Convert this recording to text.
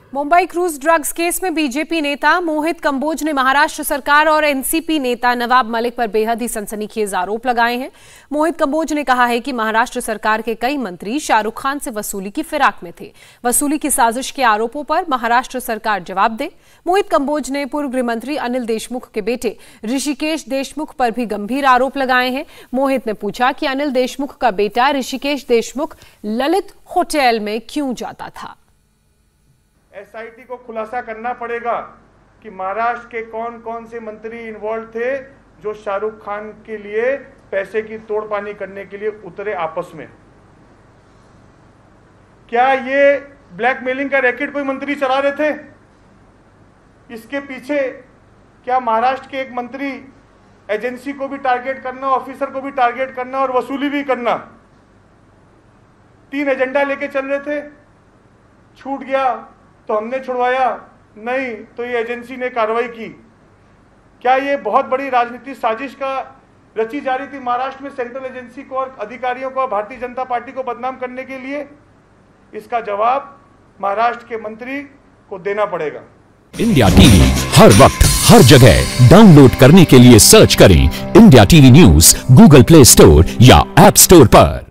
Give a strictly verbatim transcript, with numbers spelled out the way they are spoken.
Mumbai cruise drugs case में BJP नेता मोहित कंबोज ने महाराष्ट्र सरकार और एनसीपी नेता नवाब मलिक पर बेहद ही सनसनीखेज आरोप लगाए हैं। मोहित कंबोज ने कहा है कि महाराष्ट्र सरकार के कई मंत्री शाहरुख खान से वसूली की फिराक में थे। वसूली की साजिश के आरोपों पर महाराष्ट्र सरकार जवाब दे। मोहित कंबोज ने पूर्व गृह मंत्री अनिल देशमुख के बेटे ऋषिकेश देशमुख पर भी गंभीर आरोप लगाए हैं। मोहित ने पूछा कि अनिल देशमुख का बेटा ऋषिकेश देशमुख ललित होटल में क्यों जाता था। एसआईटी को खुलासा करना पड़ेगा कि महाराष्ट्र के कौन कौन से मंत्री इन्वॉल्व थे जो शाहरुख खान के लिए पैसे की तोड़पानी करने के लिए उतरे आपस में। क्या ये ब्लैकमेलिंग का रैकेट कोई मंत्री चला रहे थे? इसके पीछे क्या महाराष्ट्र के एक मंत्री एजेंसी को भी टारगेट करना, ऑफिसर को भी टारगेट करना और वसूली भी करना, तीन एजेंडा लेके चल रहे थे? छूट गया तो हमने छुड़वाया, नहीं तो ये एजेंसी ने कार्रवाई की। क्या ये बहुत बड़ी राजनीतिक साजिश का रची जा रही थी महाराष्ट्र में सेंट्रल एजेंसी को और अधिकारियों को, भारतीय जनता पार्टी को बदनाम करने के लिए? इसका जवाब महाराष्ट्र के मंत्री को देना पड़ेगा। इंडिया टीवी हर वक्त हर जगह डाउनलोड करने के लिए सर्च करें India TV news Google Play Store या ऐप स्टोर पर।